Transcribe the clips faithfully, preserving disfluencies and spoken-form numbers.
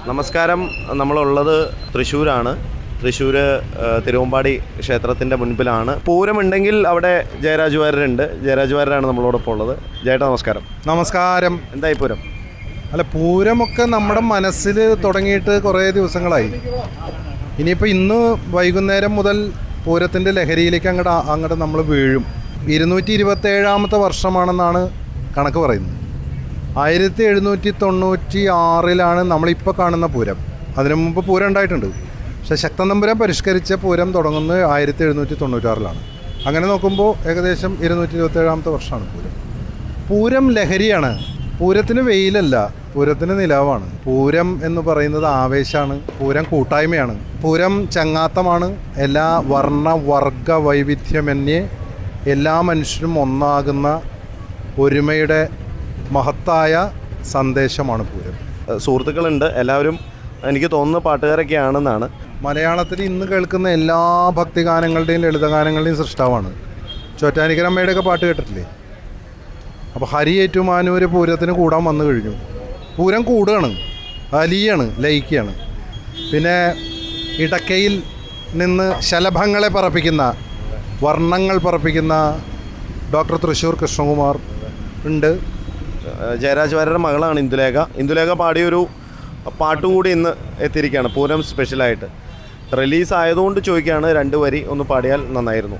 നമസ്കാരം. നമ്മളുള്ളത് തൃശ്ശൂരാണ്. തൃശ്ശൂർ തിരുവമ്പാടി ക്ഷേത്രത്തിൻ്റെ മുൻപിലാണ്. പൂരമുണ്ടെങ്കിൽ അവിടെ ജയരാജ് വാര്യരുണ്ട്. ജയരാജ് വാര്യരാണ് നമ്മളോടൊപ്പം ഉള്ളത്. ജയേട്ടാ നമസ്കാരം. നമസ്കാരം. എന്തായി പൂരം? അല്ല, പൂരമൊക്കെ നമ്മുടെ മനസ്സിൽ തുടങ്ങിയിട്ട് കുറേ ദിവസങ്ങളായി. ഇനിയിപ്പോൾ ഇന്ന് വൈകുന്നേരം മുതൽ പൂരത്തിൻ്റെ ലഹരിയിലേക്ക് അങ്ങോട്ട് അങ്ങോട്ട് നമ്മൾ വീഴും. ഇരുന്നൂറ്റി ഇരുപത്തേഴാമത്തെ വർഷമാണെന്നാണ് കണക്ക് പറയുന്നത്. ആയിരത്തി എഴുന്നൂറ്റി തൊണ്ണൂറ്റി ആറിലാണ് നമ്മളിപ്പോൾ കാണുന്ന പൂരം. അതിനു മുമ്പ് പൂരം ഉണ്ടായിട്ടുണ്ട്. പക്ഷേ ശക്തൻ തമ്പുരാൻ പരിഷ്കരിച്ച പൂരം തുടങ്ങുന്നത് ആയിരത്തി എഴുന്നൂറ്റി തൊണ്ണൂറ്റാറിലാണ്. അങ്ങനെ നോക്കുമ്പോൾ ഏകദേശം ഇരുന്നൂറ്റി ഇരുപത്തേഴാമത്തെ വർഷമാണ് പൂരം. പൂരം ലഹരിയാണ്. പൂരത്തിന് വെയിലല്ല, പൂരത്തിന് നിലാവാണ്. പൂരം എന്ന് പറയുന്നത് ആവേശമാണ്. പൂരം കൂട്ടായ്മയാണ്. പൂരം ചങ്ങാത്തമാണ്. എല്ലാ വർണ്ണ വർഗ വൈവിധ്യമന്യേ എല്ലാ മനുഷ്യരും ഒന്നാകുന്ന ഒരുമയുടെ മഹത്തായ സന്ദേശമാണ് പൂരം. സുഹൃത്തുക്കളുണ്ട്, എല്ലാവരും എനിക്ക് തോന്നുന്ന പാട്ടുകാരൊക്കെയാണെന്നാണ്. മലയാളത്തിൽ ഇന്ന് കേൾക്കുന്ന എല്ലാ ഭക്തിഗാനങ്ങളുടെയും ലളിതഗാനങ്ങളുടെയും സൃഷ്ടാവാണ്. ചോറ്റാനിക്കരമ്മയുടെയൊക്കെ പാട്ട് കേട്ടിട്ടില്ലേ? അപ്പോൾ ഹരി ഏറ്റുമാനൂർ പൂരത്തിന് കൂടാൻ വന്നു കഴിഞ്ഞു. പൂരം കൂടുകയാണ്, അലിയാണ്, ലയിക്കുകയാണ്. പിന്നെ ഇടക്കയിൽ നിന്ന് ശലഭങ്ങളെ പറപ്പിക്കുന്ന, വർണ്ണങ്ങൾ പറപ്പിക്കുന്ന ഡോക്ടർ തൃശ്ശൂർ കൃഷ്ണകുമാർ ഉണ്ട്. ജയരാജ് വാര്യരുടെ മകളാണ് ഇന്ദുലേഖ. ഇന്ദുലേഖ പാടിയൊരു പാട്ടും കൂടി ഇന്ന് എത്തിയിരിക്കുകയാണ് പൂരം സ്പെഷ്യലായിട്ട്. റിലീസായതുകൊണ്ട് ചോദിക്കുകയാണ്, രണ്ട് വരി ഒന്ന് പാടിയാൽ നന്നായിരുന്നു.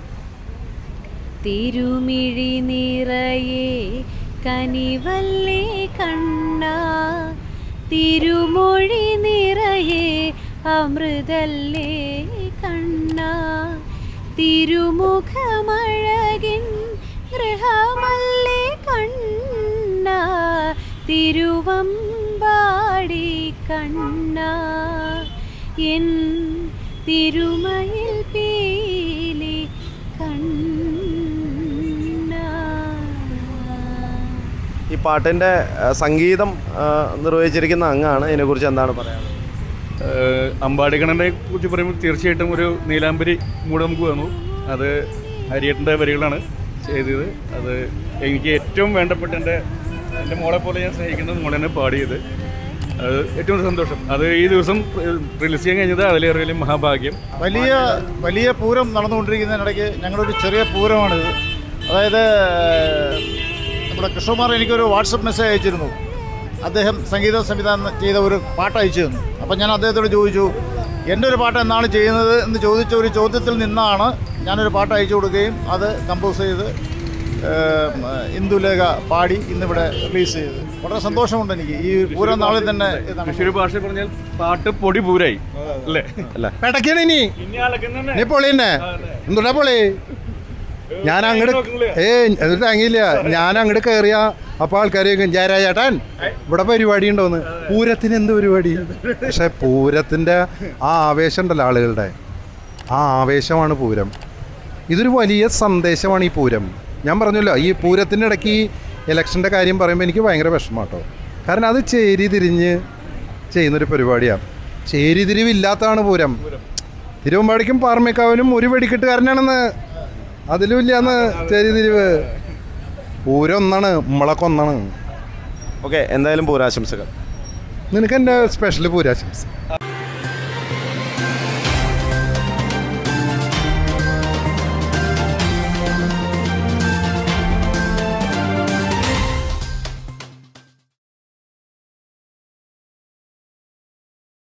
തിരുമിഴി നിറയെ കനിവല്ലേ കണ്ണ, തിരുമൊഴി നിറയെ അമൃതല്ലേ കണ്ണ, തിരുമുഖമഴകിൻ ഗൃഹമല്ലേ കണ്ണ, തിരുവമ്പാടി കണ്ണ, എൻ തിരുമയിൽ പീലി കണ്ണ. ഈ പാട്ടിൻ്റെ സംഗീതം നിർവഹിച്ചിരിക്കുന്ന അങ്ങാണ്. ഇതിനെക്കുറിച്ച് എന്താണ് പറയാനുള്ളത്? അമ്പാടിക്കണ്ണനെ കുറിച്ച് പറയുമ്പോൾ തീർച്ചയായിട്ടും ഒരു നീലാംബരി മൂട് നമുക്ക് വന്നു. അത് ഹരിയേട്ടൻ്റെ വരികളാണ് ചെയ്തത്. അത് എനിക്ക് ഏറ്റവും വേണ്ടപ്പെട്ട എൻ്റെ എൻ്റെ മോളെ പോലെ ഞാൻ സ്നേഹിക്കുന്നത് മോളെന്നെ പാടിയത്. അത് ഏറ്റവും സന്തോഷം. അത് ഈ ദിവസം റിലീസ് ചെയ്യാൻ കഴിഞ്ഞത് അതിലേറെ വലിയ മഹാഭാഗ്യം. വലിയ വലിയ പൂരം നടന്നുകൊണ്ടിരിക്കുന്നതിനിടയ്ക്ക് ഞങ്ങളൊരു ചെറിയ പൂരമാണിത്. അതായത് നമ്മുടെ കൃഷ്ണകുമാർ എനിക്കൊരു വാട്സപ്പ് മെസ്സേജ് അയച്ചിരുന്നു. അദ്ദേഹം സംഗീത സംവിധാനം ചെയ്ത ഒരു പാട്ട് അയച്ചു തന്നു. അപ്പം ഞാൻ അദ്ദേഹത്തോട് ചോദിച്ചു, എൻ്റെ ഒരു പാട്ട് എന്നാണ് ചെയ്യുന്നത് എന്ന് ചോദിച്ച ഒരു ചോദ്യത്തിൽ നിന്നാണ് ഞാനൊരു പാട്ട് അയച്ചു കൊടുക്കുകയും അത് കമ്പോസ് ചെയ്ത് ഇന്ദുലേഖ പാടി ഇന്നിവിടെ റിലീസ് ചെയ്ത്. വളരെ സന്തോഷമുണ്ട് എനിക്ക്. ഈ പൂരം നാളിൽ തന്നെ തൃശ്ശൂർ ഭാഷ പറഞ്ഞാൽ പാട്ട് പൊടി പൂരായി അല്ലേ? പെടക്കാണ് ഇനി നീ പൊളി തന്നെ എന്തുട്ടാ പൊളി. ഞാൻ അങ്ങോട്ട് ഏ എന്നിട്ട് താങ്ങിയില്ല. ഞാൻ അങ്ങോട്ട് കയറിയ അപ്പോൾ ആൾക്കാർ ചോദിക്കും, ജയരാജേട്ടൻ ഇവിടെ പരിപാടി ഉണ്ടോന്ന്. പൂരത്തിന് എന്ത് പരിപാടി? പക്ഷെ പൂരത്തിൻ്റെ ആ ആവേശം ഉണ്ടല്ലോ ആളുകളുടെ, ആ ആവേശമാണ് പൂരം. ഇതൊരു വലിയ സന്ദേശമാണ് ഈ പൂരം. ഞാൻ പറഞ്ഞല്ലോ, ഈ പൂരത്തിൻ്റെ ഇടയ്ക്ക് ഈ ഇലക്ഷൻ്റെ കാര്യം പറയുമ്പോൾ എനിക്ക് ഭയങ്കര വിഷമം കേട്ടോ. കാരണം അത് ചേരി തിരിഞ്ഞ് ചെയ്യുന്നൊരു പരിപാടിയാണ്. ചേരി തിരിവില്ലാത്തതാണ് പൂരം. തിരുവമ്പാടിക്കും പാറമേക്കാവിനും ഒരു വെടിക്കെട്ടുകാരനാണെന്ന്, അതിലും ഇല്ലാന്ന് ചേരി തിരിവ്. പൂരം ഒന്നാണ്, നമ്മളൊക്കെ ഒന്നാണ്. ഓക്കെ, എന്തായാലും പൂരാശംസകൾ. നിനക്ക് എൻ്റെ സ്പെഷ്യൽ പൂരാശംസ.